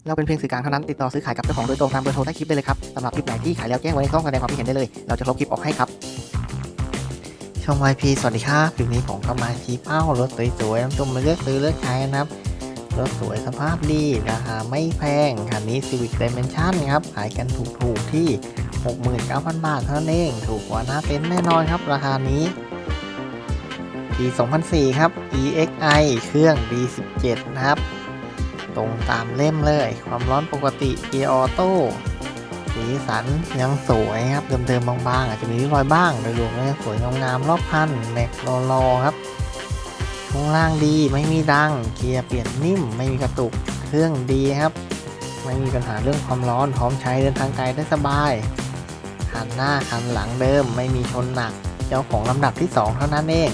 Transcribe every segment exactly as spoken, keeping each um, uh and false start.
เราเป็นเพียงสื่อกลางเท่านั้นติดต่อซื้อขายกับเจ้าของโดยตรงตามเบอร์โทรใต้คลิปได้เลยครับสำหรับคลิปไหนที่ขายแล้วแจ้งไว้ในช่องแสดงความคิดเห็นได้เลยเราจะลบคลิปออกให้ครับช่อง วาย พี สวัสดีครับคลิปนี้ผมก็มาชี้เป้ารถสวยๆน้ำจุ่มมาเลือกซื้อเลือกใช้นะครับรถสวยสภาพดีราคาไม่แพงคันนี้ Civic Dimension ครับขายกันถูกๆที่ หกหมื่นเก้าพัน บาทเท่านั้นเองถูกกว่าหน้าเต็นท์แน่นอนครับราคานี้ปี สองพันสี่ ครับ อี เอ็กซ์ ไอ เครื่อง ดี สิบเจ็ด นะครับตรงตามเล่มเลยความร้อนปกติเกียร์ออโต้สีสันยังสวยครับเดิมๆบางๆอาจจะมีรอยบ้างโดยรวมแล้วสวยงามๆรอบคันแม็กรอๆครับช่วงล่างดีไม่มีดังเกียร์เปลี่ยนนิ่มไม่มีกระตุกเครื่องดีครับไม่มีปัญหาเรื่องความร้อนพร้อมใช้เดินทางไกลได้สบายคันหน้าคันหลังเดิมไม่มีชนหนักเจ้าของลำดับที่สองเท่านั้นเอง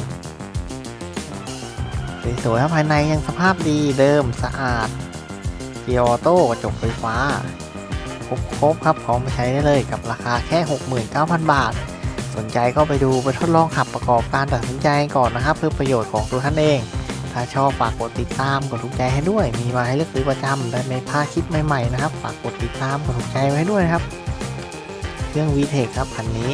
สวยๆภายในยังสภาพดีเดิมสะอาดเกียร์ออโต้กระจกไฟฟ้าครบๆครับพร้อมไปใช้ได้เลยกับราคาแค่ หกหมื่นเก้าพัน บาทสนใจก็ไปดูไปทดลองขับประกอบการตัดสินใจก่อนนะครับเพื่อประโยชน์ของตัวท่านเองถ้าชอบฝากกดติดตามกดถูกใจให้ด้วยมีมาให้เลือกซื้อประจำและไม่พลาดคลิปใหม่ๆนะครับฝากกดติดตามกดถูกใจไว้ด้วยนะครับเครื่อง วี เทค ครับคันนี้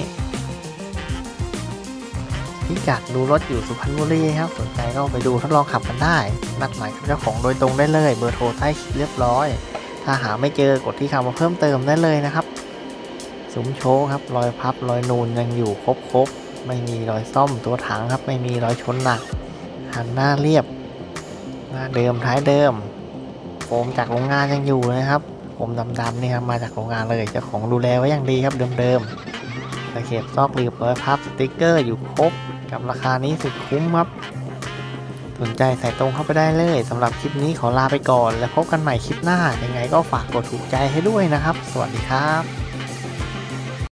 พิกัดดูรถอยู่สุพรรณบุรีครับสนใจก็ไปดูทดลองขับกันได้นัดหมายกับเจ้าของโดยตรงได้เลยเบอร์โทรใต้คลิปเรียบร้อยถ้าหาไม่เจอกดที่คำว่าเพิ่มเติมได้เลยนะครับซุ้มโชว์ครับรอยพับรอยนูนยังอยู่ครบๆไม่มีรอยซ่อมตัวถังครับไม่มีรอยชนหนักหันหน้าเรียบหน้าเดิมท้ายเดิมโฟมจากโรงงานยังอยู่นะครับโฟมดำๆนี่ครับมาจากโรงงานเลยเจ้าของดูแลไว้อย่างดีครับเดิมๆตะเข็บซอกหลืบรอยพับสติ๊กเกอร์อยู่ครบกับราคานี้สุดคุ้มครับสนใจใส่ตรงเข้าไปได้เลยสำหรับคลิปนี้ขอลาไปก่อนแล้วพบกันใหม่คลิปหน้ายังไงก็ฝากกดถูกใจให้ด้วยนะครับสวัสดีครับ